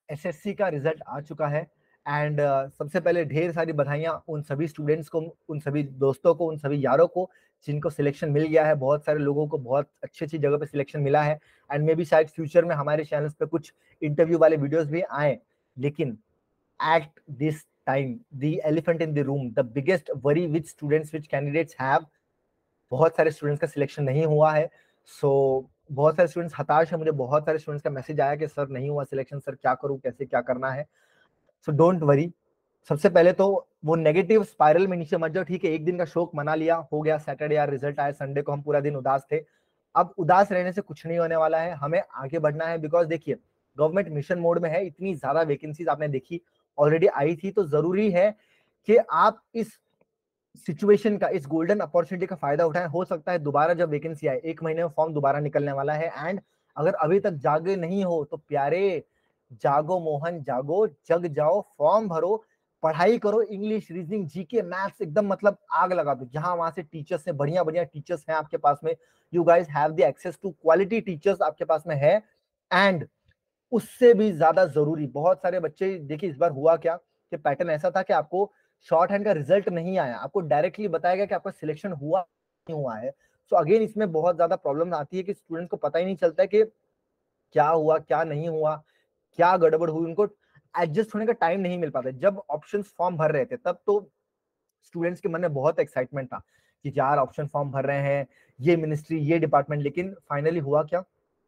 SSC का result आ चुका है एंड सबसे पहले ढेर सारी बधाइयां उन सभी स्टूडेंट्स को, उन सभी दोस्तों को, उन सभी यारों को जिनको सिलेक्शन मिल गया है। बहुत सारे लोगों को बहुत अच्छी अच्छी जगह पे सिलेक्शन मिला है एंड मे बी शायद फ्यूचर में हमारे चैनल्स पे कुछ इंटरव्यू वाले वीडियोस भी आए। लेकिन at this time the elephant in the room, the biggest worry which students, which candidates have, बहुत सारे स्टूडेंट्स का सिलेक्शन नहीं हुआ है। सो बहुत सारे स्टूडेंट्स हताश है, मुझे बहुत सारे स्टूडेंट्स का मैसेज आया कि सर नहीं हुआ सिलेक्शन, सर क्या करूं, कैसे क्या करना है। So don't worry. सबसे पहले तो वो नेगेटिव स्पाइरल में नीचे मत जाओ, ठीक है। एक दिन का शोक मना लिया, हो गया, सैटरडे यार रिजल्ट आया, संडे को हम पूरा दिन उदास थे। अब उदास रहने से कुछ नहीं होने वाला है, हमें आगे बढ़ना है। बिकॉज देखिए गवर्नमेंट मिशन मोड में है, इतनी ज्यादा वैकेंसीज आपने देखी ऑलरेडी आई थी, तो जरूरी है कि आप इस सिचुएशन का, इस गोल्डन अपॉर्चुनिटी का फायदा उठाएं। हो सकता है दोबारा जब वैकेंसी आए 1 महीने में फॉर्म दोबारा निकलने वाला है एंड अगर अभी तक जागे नहीं हो तो प्यारे जागो मोहन जागो, जग जाओ, फॉर्म भरो, पढ़ाई करो, इंग्लिश, रीजनिंग, जीके, मैथ्स एकदम मतलब आग लगा दो। जहां वहां से टीचर्स हैं, बढ़िया बढ़िया टीचर्स हैं आपके पास में, you guys have the access to quality teachers आपके पास में है। एंड उससे भी ज्यादा जरूरी, बहुत सारे बच्चे, देखिए इस बार हुआ क्या कि पैटर्न ऐसा था कि आपको शॉर्ट हैंड का रिजल्ट नहीं आया, आपको डायरेक्टली बताया गया कि आपका सिलेक्शन हुआ नहीं हुआ है। सो अगेन इसमें बहुत ज्यादा प्रॉब्लम आती है कि स्टूडेंट को पता ही नहीं चलता है कि क्या हुआ क्या नहीं हुआ, क्या गड़बड़ हुई, उनको एडजस्ट होने का टाइम नहीं मिल पाता। जब ऑप्शन फॉर्म भर रहे थे तब तो स्टूडेंट्स के मन में बहुत एक्साइटमेंट था कि यार ऑप्शन फॉर्म भर रहे हैं, ये मिनिस्ट्री, ये डिपार्टमेंट। लेकिन फाइनली हुआ क्या,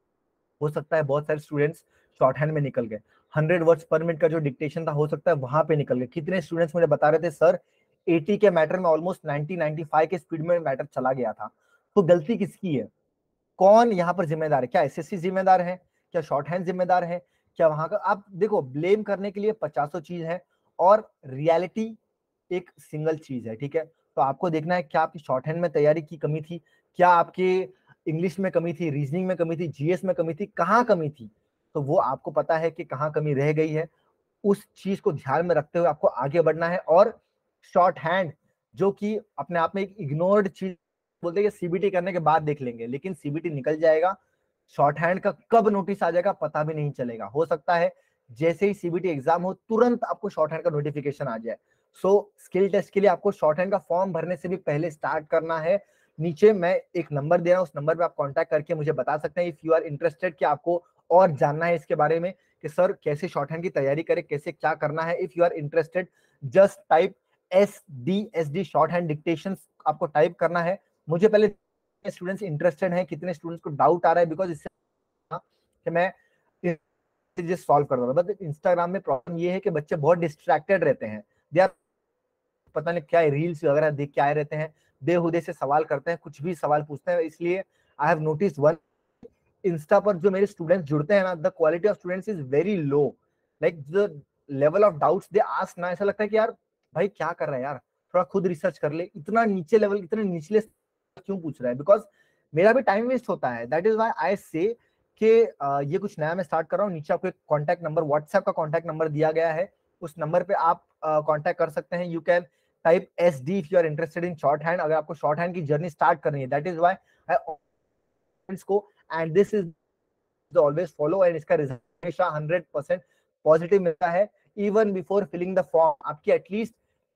हो सकता है बहुत सारे स्टूडेंट्स शॉर्ट हैंड में निकल गए। 100 वर्ड्स पर मिनट का जो डिक्टेशन था, हो सकता है वहां पे निकल गए। कितने स्टूडेंट्स मुझे बता रहे थे सर 80 के मैटर में ऑलमोस्ट 90-95 के स्पीड में मैटर चला गया था। तो गलती किसकी है, कौन यहाँ पर जिम्मेदार है? क्या एसएससी जिम्मेदार है, क्या शॉर्ट हैंड जिम्मेदार है, क्या वहां का? आप देखो ब्लेम करने के लिए 50 चीज है और रियलिटी एक सिंगल चीज है, ठीक है। तो आपको देखना है क्या आपकी शॉर्ट हैंड में तैयारी की कमी थी, क्या आपके इंग्लिश में कमी थी, रीजनिंग में कमी थी, जीएस में कमी थी, कहाँ कमी थी। तो वो आपको पता है कि कहाँ कमी रह गई है, उस चीज को ध्यान में रखते हुए आपको आगे बढ़ना है। और शॉर्ट हैंड जो कि अपने आप में एक इग्नोर्ड चीज, बोलते हैं कि सीबीटी करने के बाद देख लेंगे, लेकिन सीबीटी निकल जाएगा, शॉर्ट हैंड का कब नोटिस आ जाएगा पता भी नहीं चलेगा। हो सकता है जैसे ही सीबीटी एग्जाम हो तुरंत आपको शॉर्ट हैंड का नोटिफिकेशन आ जाए। सो स्किल टेस्ट के लिए आपको शॉर्ट हैंड का फॉर्म भरने से भी पहले स्टार्ट करना है। नीचे मैं एक नंबर दे रहा हूँ, उस नंबर पे आप कांटेक्ट करके मुझे बता सकते हैं इफ यू आर इंटरेस्टेड, कि आपको और जानना है इसके बारे में कि सर कैसे शॉर्ट हैंड की तैयारी करें, कैसे क्या करना है। If you are interested just type S D shorthand dictation आपको टाइप करना है। मुझे पहले स्टूडेंट्स इंटरेस्टेड हैं, कितने स्टूडेंट्स को डाउट आ रहा है, बिकॉज इससे कि मैं चीजें सॉल्व कर रहा हूँ। बट इंस्टाग्राम में प्रॉब्लम ये है कि बच्चे बहुत डिस्ट्रैक्टेड रहते हैं, दे आर पता नहीं क्या रील्स वगैरह देख के आए रहते हैं, बेहुदे से सवाल करते हैं, कुछ भी सवाल पूछते हैं। इसलिए I have notice one, insta पर जो मेरे स्टूडेंट्स जुड़ते हैं ना, the quality of students is very low. Like the level of doubts they ask ना, ऐसा लगता है कि यार भाई क्या कर रहा है यार, थोड़ा खुद रिसर्च कर ले, इतना नीचे लेवल, इतने निचले क्यों पूछ रहा है। बिकॉज मेरा भी टाइम वेस्ट होता है, दैट इज वाई आई से कि ये कुछ नया मैं स्टार्ट कर रहा हूँ। नीचे आपको एक कॉन्टैक्ट नंबर, व्हाट्सएप का कॉन्टैक्ट नंबर दिया गया है, उस नंबर पे आप कॉन्टैक्ट कर सकते हैं। You can type S D if you are interested in shorthand, अगर आपको शॉर्ट हैंड की जर्नी स्टार्ट करनी है। दैट इज वाई आई को, and this is always follow, and इसका रिजल्ट हमेशा 100% पॉजिटिव मिलता है। Even before filling the form आपकी एटलीस्ट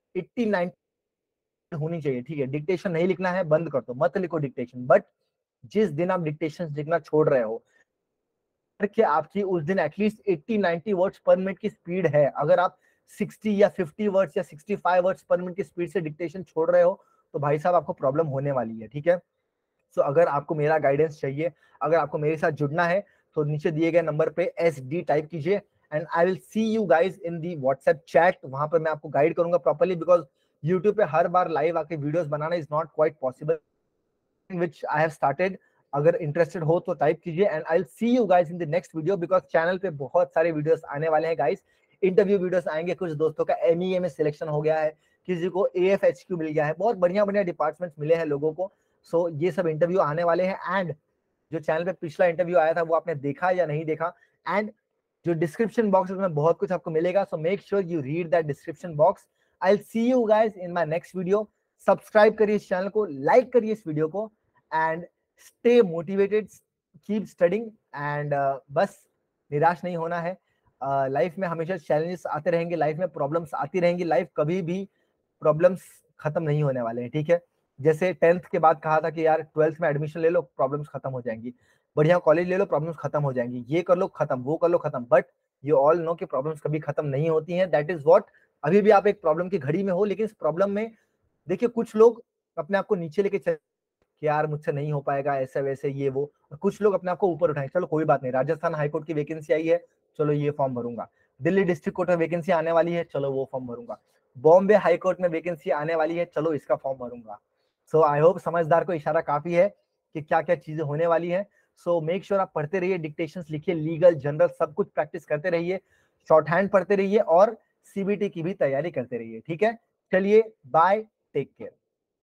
80-90 होनी चाहिए, ठीक है। डिक्टेशन नहीं लिखना है, बंद कर दो, मत लिखो डिक्टेशन। बट जिस दिन आप डिक्टेशन लिखना छोड़ रहे हो कि आपकी उस दिन एटलीस्ट 80-90 वर्ड्स पर मिनट की स्पीड है, अगर आप 60 या 50 वर्ड्स या 65 वर्ड्स पर मिनट की स्पीड से डिक्टेशन छोड़ रहे हो तो भाई साहब आपको प्रॉब्लम होने वाली है, ठीक है। सो अगर आपको मेरा गाइडेंस चाहिए, अगर आपको मेरे साथ जुड़ना है, तो नीचे दिए गए नंबर पे एस डी टाइप कीजिए and I will see you guys in the WhatsApp chat. वहां पर मैं आपको गाइड करूंगा प्रॉपर्ली, बिकॉज यूट्यूब पे हर बार लाइव आके वीडियोस बनाना is not quite possible, which I have started। अगर इंटरेस्टेड हो तो टाइप कीजिए and I will see you guys in the next video, because channel पे बहुत सारे वीडियोस आने वाले हैं गाइस। इंटरव्यू वीडियोस आएंगे, कुछ दोस्तों का एमईए में सिलेक्शन हो गया है, किसी को एएफएचक्यू मिल गया है, बहुत बढ़िया बढ़िया डिपार्टमेंट्स मिले हैं लोगों को। सो ये सब इंटरव्यू आने वाले हैं। एंड जो चैनल पे पिछला इंटरव्यू आया था वो आपने देखा या नहीं देखा, एंड जो डिस्क्रिप्शन बॉक्स में बहुत कुछ आपको मिलेगा। So make sure you read that description box. I will see you guys in my next video. Subscribe करिए इस चैनल को, लाइक करिए इस वीडियो को, and stay motivated, keep studying, and बस निराश नहीं होना है। लाइफ में हमेशा चैलेंजेस आते रहेंगे, लाइफ में प्रॉब्लम्स आती रहेंगी, लाइफ कभी भी प्रॉब्लम्स खत्म नहीं होने वाले हैं, ठीक है। जैसे 10th के बाद कहा था कि यार 12th में एडमिशन ले लो, प्रॉब्लम्स खत्म हो जाएंगी, बढ़िया कॉलेज ले लो, प्रॉब्लम्स खत्म हो जाएंगी, ये कर लो खत्म, वो कर लो खत्म, बट यू ऑल नो कि प्रॉब्लम्स कभी खत्म नहीं होती हैं। दैट इज व्हाट, अभी भी आप एक प्रॉब्लम की घड़ी में हो, लेकिन इस प्रॉब्लम में देखिए कुछ लोग अपने आप को नीचे लेके चल कि यार मुझसे नहीं हो पाएगा, ऐसे वैसे ये वो, और कुछ लोग अपने आप को ऊपर उठाएं, चलो कोई बात नहीं, राजस्थान हाईकोर्ट की वैकेंसी आई है, चलो ये फॉर्म भरूंगा, दिल्ली डिस्ट्रिक्ट कोर्ट में वैकेंसी आने वाली है, चलो वो फॉर्म भरूंगा, बॉम्बे हाईकोर्ट में वैकेंसी आने वाली है, चलो इसका फॉर्म भरूंगा। सो आई होप समझदार को इशारा काफी है कि क्या क्या चीजें होने वाली है। सो मेक श्योर आप पढ़ते रहिए, डिक्टेशंस लिखिए, लीगल जनरल सब कुछ प्रैक्टिस करते रहिए, शॉर्ट हैंड पढ़ते रहिए, और सीबीटी की भी तैयारी करते रहिए, ठीक है। चलिए बाय, टेक केयर।